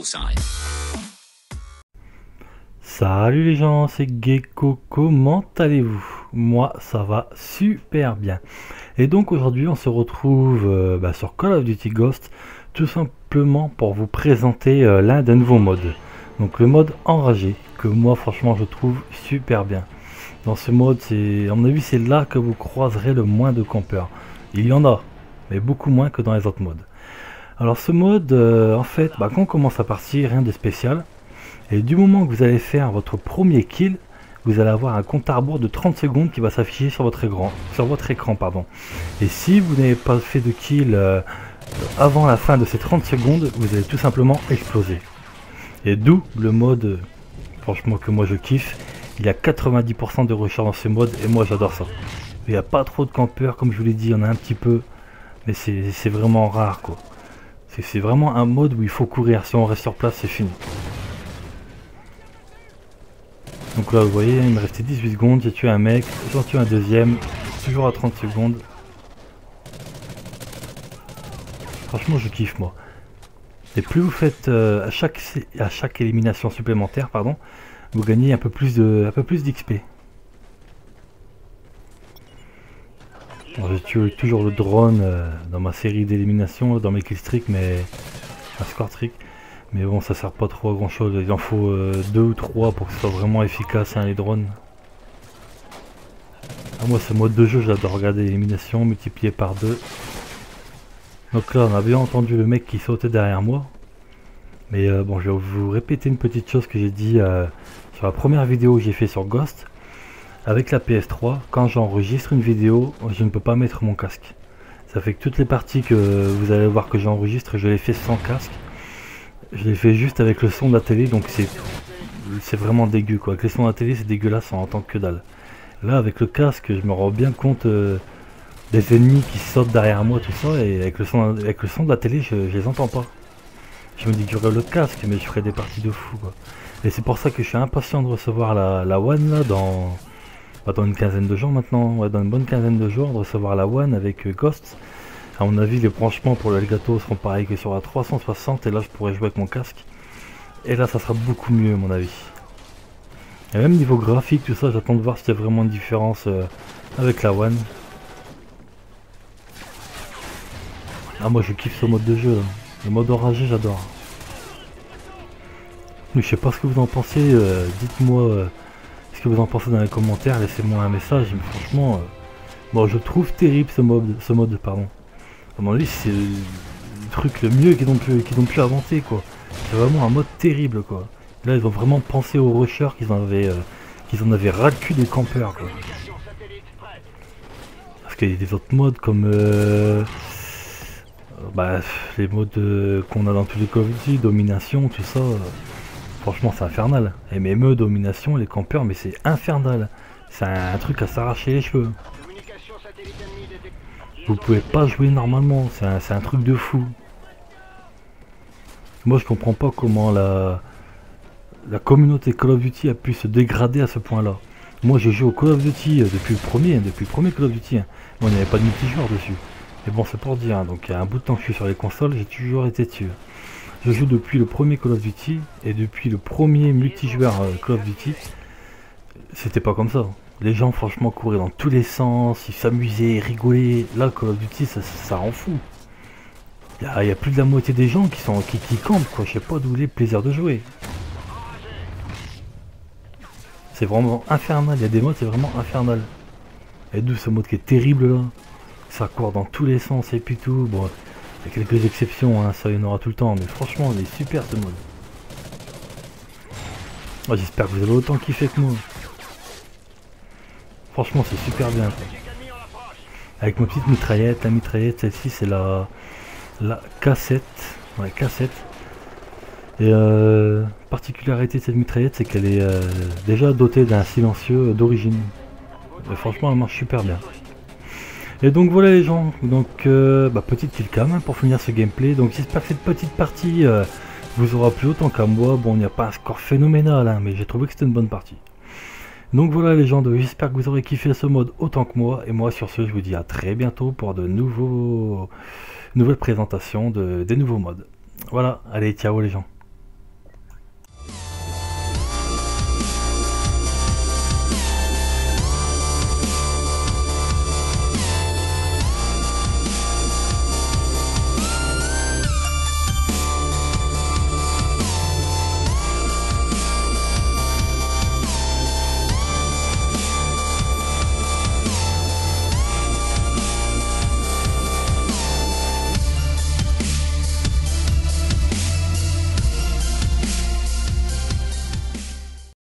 outside. Salut les gens, c'est Gecko, comment allez-vous? Moi ça va super bien. Et donc aujourd'hui on se retrouve sur Call of Duty Ghost, tout simplement pour vous présenter l'un des nouveaux modes. Donc le mode enragé, que moi franchement je trouve super bien. Dans ce mode, à mon avis c'est là que vous croiserez le moins de campeurs. Il y en a, mais beaucoup moins que dans les autres modes. Alors ce mode, en fait, quand on commence à partir, rien de spécial. Et du moment que vous allez faire votre premier kill, vous allez avoir un compte à rebours de 30 secondes qui va s'afficher sur votre écran. Et si vous n'avez pas fait de kill avant la fin de ces 30 secondes, vous allez tout simplement exploser. Et d'où le mode, franchement que moi je kiffe. Il y a 90% de recharge dans ce mode et moi j'adore ça. Il n'y a pas trop de campeurs, comme je vous l'ai dit, il y en a un petit peu. Mais c'est vraiment rare quoi. C'est vraiment un mode où il faut courir, si on reste sur place c'est fini. Donc là vous voyez, il me restait 18 secondes, j'ai tué un mec, j'en tue un deuxième, toujours à 30 secondes. Franchement je kiffe moi. Et plus vous faites à chaque élimination supplémentaire, pardon, vous gagnez un peu plus d'XP. J'ai tué toujours le drone dans ma série d'élimination, dans mes killstreaks, mais un score trick. Mais bon, ça sert pas trop à grand chose, il en faut 2 ou 3 pour que ce soit vraiment efficace les drones. Moi ce mode de jeu, j'adore regarder l'élimination multiplié par 2. Donc là on a bien entendu le mec qui sautait derrière moi. Mais bon, je vais vous répéter une petite chose que j'ai dit sur la première vidéo que j'ai fait sur Ghost. Avec la PS3, quand j'enregistre une vidéo, je ne peux pas mettre mon casque. Ça fait que toutes les parties que vous allez voir que j'enregistre, je les fais sans casque. Je l'ai fait juste avec le son de la télé, donc c'est vraiment dégueu quoi. Avec les sons de la télé c'est dégueulasse, on entend que dalle. Là avec le casque je me rends bien compte des ennemis qui sautent derrière moi, tout ça, et avec le son de la télé je les entends pas. Je me dis que j'aurais le casque mais je ferais des parties de fou quoi. Et c'est pour ça que je suis impatient de recevoir la One là dans une quinzaine de jours maintenant, ouais, dans une bonne quinzaine de jours, de recevoir la One avec Ghost. À mon avis, les branchements pour le Elgato seront pareils que sur la 360 et là je pourrais jouer avec mon casque. Et là ça sera beaucoup mieux à mon avis. Et même niveau graphique, tout ça, j'attends de voir s'il y a vraiment une différence avec la One. Ah moi je kiffe ce mode de jeu là. Le mode enragé j'adore. Je sais pas ce que vous en pensez, dites-moi ce que vous en pensez dans les commentaires, laissez-moi un message, mais franchement, bon je trouve terrible ce mode pardon. À mon avis c'est le truc le mieux qu'ils ont pu inventer quoi. C'est vraiment un mode terrible quoi. Là ils ont vraiment pensé aux rushers qu'ils en avaient ras le cul des campeurs quoi. Parce qu'il y a des autres modes comme les modes qu'on a dans tous les Call of Duty, domination, tout ça. Franchement c'est infernal. Et MME, domination, les campeurs, mais c'est infernal. C'est un truc à s'arracher les cheveux. Vous pouvez pas jouer normalement, c'est un truc de fou. Moi je comprends pas comment la communauté Call of Duty a pu se dégrader à ce point là. Moi j'ai joué au Call of Duty depuis le premier Call of Duty. Moi il n'y avait pas de multijoueur dessus. Mais bon c'est pour dire, donc il y a un bout de temps que je suis sur les consoles, j'ai toujours été dessus. Je joue depuis le premier Call of Duty et depuis le premier multijoueur Call of Duty, c'était pas comme ça. Les gens franchement couraient dans tous les sens, ils s'amusaient, ils rigolaient. Là Call of Duty ça rend fou. Il y a plus de la moitié des gens qui campent quoi, je sais pas d'où est le plaisir de jouer. C'est vraiment infernal, il y a des modes c'est vraiment infernal. Et d'où ce mode qui est terrible là. Ça court dans tous les sens et puis tout. Bon, il y a quelques exceptions, hein, ça il y en aura tout le temps, mais franchement il est super ce mode. Oh, j'espère que vous avez autant kiffé que moi. Franchement c'est super bien quoi. Avec ma petite mitraillette, la mitraillette celle-ci c'est la K7, ouais K7. Et particularité de cette mitraillette c'est qu'elle est déjà dotée d'un silencieux d'origine. Franchement elle marche super bien. Et donc voilà les gens, donc petite killcam pour finir ce gameplay. Donc j'espère que cette petite partie vous aura plu autant qu'à moi. Bon il n'y a pas un score phénoménal hein, mais j'ai trouvé que c'était une bonne partie. Donc voilà les gens, j'espère que vous aurez kiffé ce mode autant que moi. Et moi sur ce je vous dis à très bientôt pour de nouvelles présentations des nouveaux modes. Voilà, allez ciao les gens.